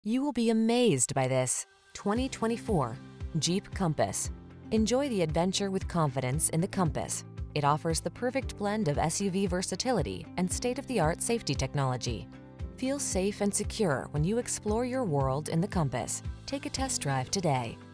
You will be amazed by this 2024 Jeep Compass. Enjoy the adventure with confidence in the Compass. It offers the perfect blend of SUV versatility and state-of-the-art safety technology. Feel safe and secure when you explore your world in the Compass. Take a test drive today.